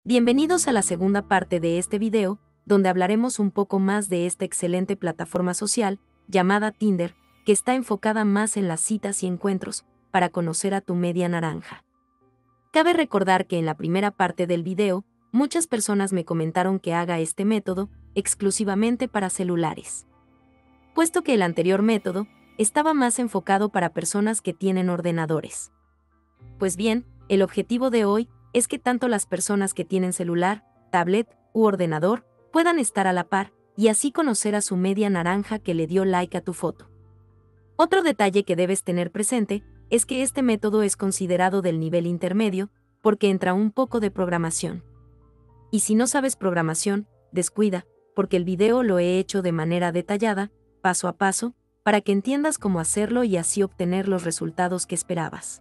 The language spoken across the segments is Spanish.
Bienvenidos a la segunda parte de este video, donde hablaremos un poco más de esta excelente plataforma social, llamada Tinder, que está enfocada más en las citas y encuentros, para conocer a tu media naranja. Cabe recordar que en la primera parte del video, muchas personas me comentaron que haga este método exclusivamente para celulares, puesto que el anterior método estaba más enfocado para personas que tienen ordenadores. Pues bien, el objetivo de hoy es que tanto las personas que tienen celular, tablet u ordenador puedan estar a la par y así conocer a su media naranja que le dio like a tu foto. Otro detalle que debes tener presente es que este método es considerado del nivel intermedio porque entra un poco de programación. Y si no sabes programación, descuida, porque el video lo he hecho de manera detallada, paso a paso, para que entiendas cómo hacerlo y así obtener los resultados que esperabas.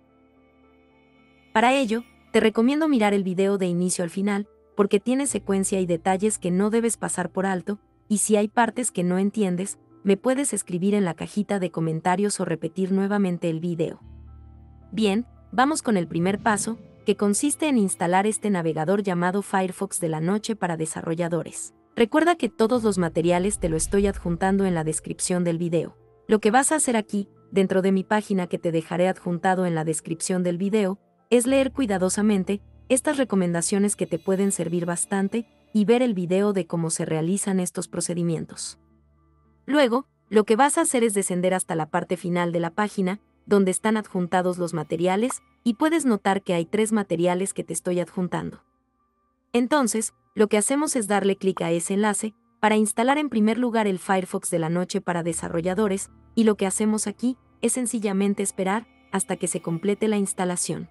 Para ello, te recomiendo mirar el video de inicio al final, porque tiene secuencia y detalles que no debes pasar por alto, y si hay partes que no entiendes, me puedes escribir en la cajita de comentarios o repetir nuevamente el video. Bien, vamos con el primer paso, que consiste en instalar este navegador llamado Firefox de la noche para desarrolladores. Recuerda que todos los materiales te lo estoy adjuntando en la descripción del video. Lo que vas a hacer aquí, dentro de mi página que te dejaré adjuntado en la descripción del video, es leer cuidadosamente estas recomendaciones que te pueden servir bastante y ver el video de cómo se realizan estos procedimientos. Luego, lo que vas a hacer es descender hasta la parte final de la página, donde están adjuntados los materiales, y puedes notar que hay 3 materiales que te estoy adjuntando. Entonces, lo que hacemos es darle clic a ese enlace, para instalar en primer lugar el Firefox de la noche para desarrolladores, y lo que hacemos aquí es sencillamente esperar hasta que se complete la instalación.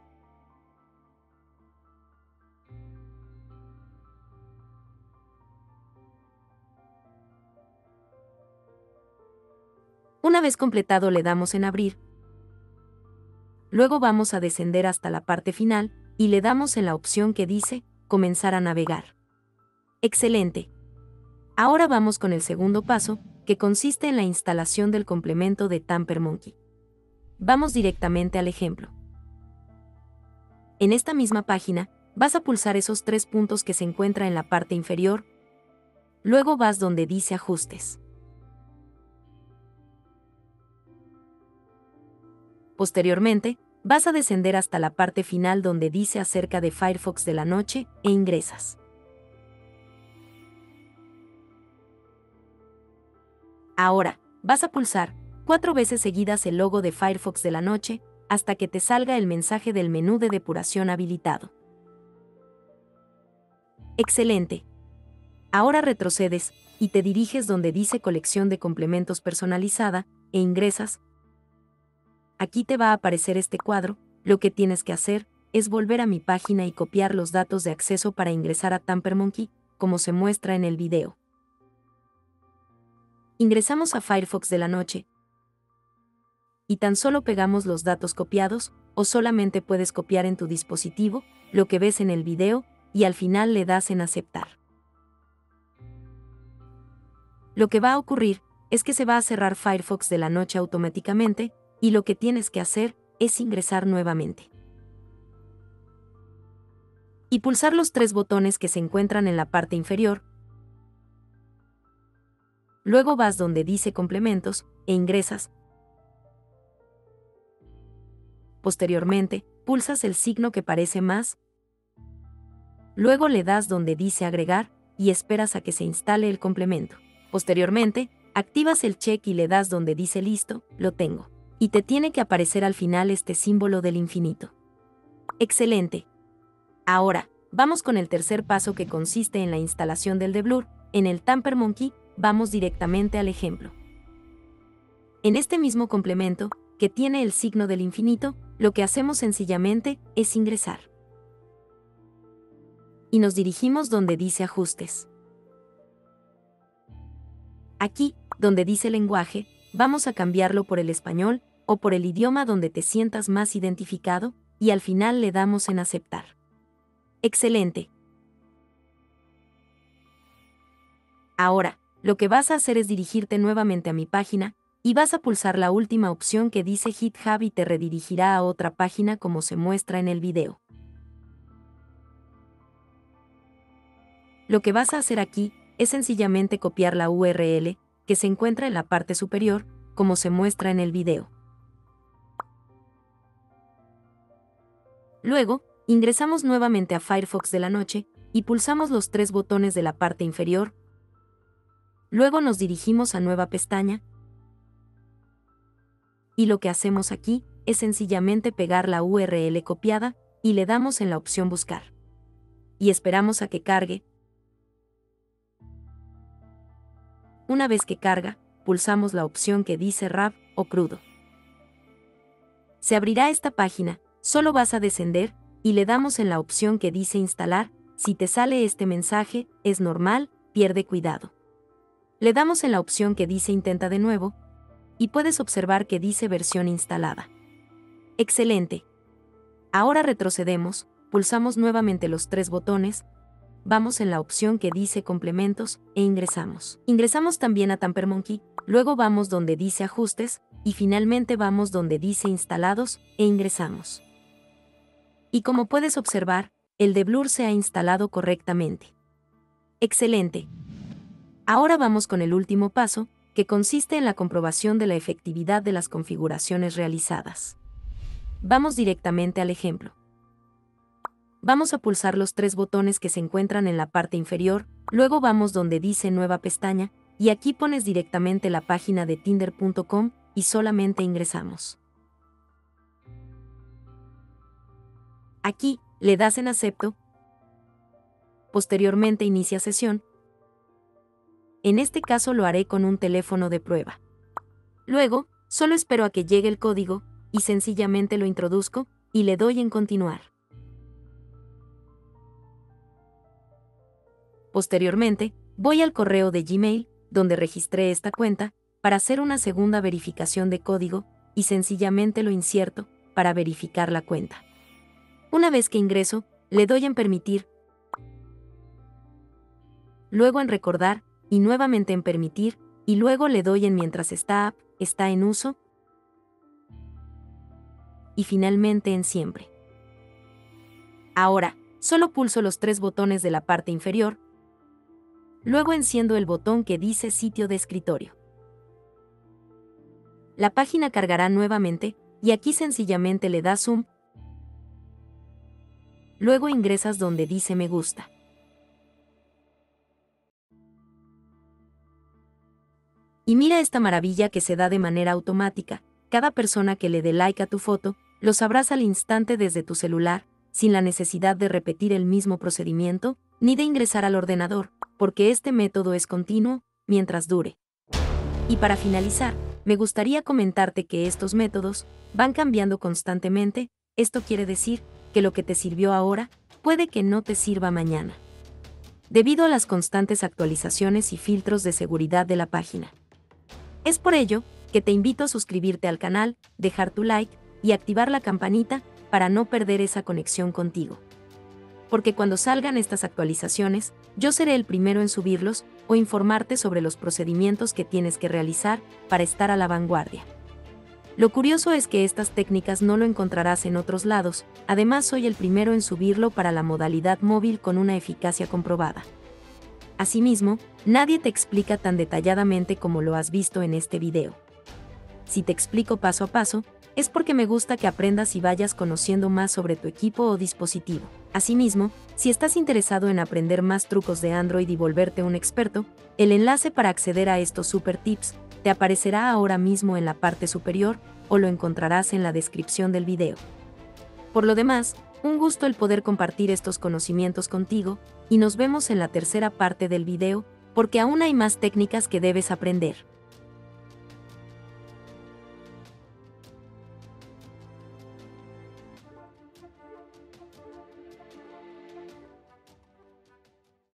Una vez completado le damos en abrir. Luego vamos a descender hasta la parte final y le damos en la opción que dice comenzar a navegar. Excelente. Ahora vamos con el segundo paso, que consiste en la instalación del complemento de TamperMonkey. Vamos directamente al ejemplo. En esta misma página, vas a pulsar esos 3 puntos que se encuentran en la parte inferior. Luego vas donde dice ajustes. Posteriormente, vas a descender hasta la parte final donde dice acerca de Firefox de la noche e ingresas. Ahora, vas a pulsar 4 veces seguidas el logo de Firefox de la noche hasta que te salga el mensaje del menú de depuración habilitado. Excelente. Ahora retrocedes y te diriges donde dice colección de complementos personalizada e ingresas. Aquí te va a aparecer este cuadro. Lo que tienes que hacer es volver a mi página y copiar los datos de acceso para ingresar a TamperMonkey, como se muestra en el video. Ingresamos a Firefox de la noche y tan solo pegamos los datos copiados, o solamente puedes copiar en tu dispositivo lo que ves en el video y al final le das en aceptar. Lo que va a ocurrir es que se va a cerrar Firefox de la noche automáticamente, y lo que tienes que hacer es ingresar nuevamente. Y pulsar los 3 botones que se encuentran en la parte inferior. Luego vas donde dice complementos e ingresas. Posteriormente, pulsas el signo que parece más. Luego le das donde dice agregar y esperas a que se instale el complemento. Posteriormente, activas el check y le das donde dice listo, lo tengo. Y te tiene que aparecer al final este símbolo del infinito. Excelente. Ahora, vamos con el tercer paso que consiste en la instalación del dblur. En el TamperMonkey, vamos directamente al ejemplo. En este mismo complemento, que tiene el signo del infinito, lo que hacemos sencillamente es ingresar. Y nos dirigimos donde dice ajustes. Aquí, donde dice lenguaje, vamos a cambiarlo por el español o por el idioma donde te sientas más identificado, y al final le damos en aceptar. Excelente. Ahora, lo que vas a hacer es dirigirte nuevamente a mi página, y vas a pulsar la última opción que dice GitHub y te redirigirá a otra página como se muestra en el video. Lo que vas a hacer aquí es sencillamente copiar la URL que se encuentra en la parte superior, como se muestra en el video. Luego, ingresamos nuevamente a Firefox de la noche y pulsamos los 3 botones de la parte inferior. Luego nos dirigimos a nueva pestaña. Y lo que hacemos aquí es sencillamente pegar la URL copiada y le damos en la opción Buscar. Y esperamos a que cargue. Una vez que carga, pulsamos la opción que dice RAW o crudo. Se abrirá esta página, solo vas a descender y le damos en la opción que dice Instalar. Si te sale este mensaje, es normal, pierde cuidado. Le damos en la opción que dice Intenta de nuevo y puedes observar que dice versión instalada. ¡Excelente! Ahora retrocedemos, pulsamos nuevamente los 3 botones, vamos en la opción que dice Complementos e ingresamos. Ingresamos también a Tampermonkey, luego vamos donde dice Ajustes y finalmente vamos donde dice Instalados e ingresamos. Y como puedes observar, el de Blur se ha instalado correctamente. ¡Excelente! Ahora vamos con el último paso, que consiste en la comprobación de la efectividad de las configuraciones realizadas. Vamos directamente al ejemplo. Vamos a pulsar los 3 botones que se encuentran en la parte inferior, luego vamos donde dice Nueva pestaña, y aquí pones directamente la página de Tinder.com y solamente ingresamos. Aquí, le das en Acepto. Posteriormente inicia sesión. En este caso lo haré con un teléfono de prueba. Luego, solo espero a que llegue el código, y sencillamente lo introduzco, y le doy en Continuar. Posteriormente, voy al correo de Gmail, donde registré esta cuenta, para hacer una segunda verificación de código, y sencillamente lo inserto, para verificar la cuenta. Una vez que ingreso, le doy en Permitir, luego en Recordar, y nuevamente en Permitir, y luego le doy en Mientras esta app está en uso, y finalmente en Siempre. Ahora, solo pulso los 3 botones de la parte inferior, luego enciendo el botón que dice Sitio de escritorio. La página cargará nuevamente, y aquí sencillamente le das Zoom, luego ingresas donde dice Me gusta. Y mira esta maravilla que se da de manera automática, cada persona que le dé like a tu foto, lo sabrás al instante desde tu celular, sin la necesidad de repetir el mismo procedimiento, ni de ingresar al ordenador, porque este método es continuo, mientras dure. Y para finalizar, me gustaría comentarte que estos métodos van cambiando constantemente, esto quiere decir que lo que te sirvió ahora, puede que no te sirva mañana. Debido a las constantes actualizaciones y filtros de seguridad de la página. Es por ello que te invito a suscribirte al canal, dejar tu like y activar la campanita para no perder esa conexión contigo. Porque cuando salgan estas actualizaciones, yo seré el primero en subirlos o informarte sobre los procedimientos que tienes que realizar para estar a la vanguardia. Lo curioso es que estas técnicas no lo encontrarás en otros lados, además soy el primero en subirlo para la modalidad móvil con una eficacia comprobada. Asimismo, nadie te explica tan detalladamente como lo has visto en este video. Si te explico paso a paso, es porque me gusta que aprendas y vayas conociendo más sobre tu equipo o dispositivo. Asimismo, si estás interesado en aprender más trucos de Android y volverte un experto, el enlace para acceder a estos super tips te aparecerá ahora mismo en la parte superior o lo encontrarás en la descripción del video. Por lo demás, un gusto el poder compartir estos conocimientos contigo y nos vemos en la tercera parte del video, porque aún hay más técnicas que debes aprender.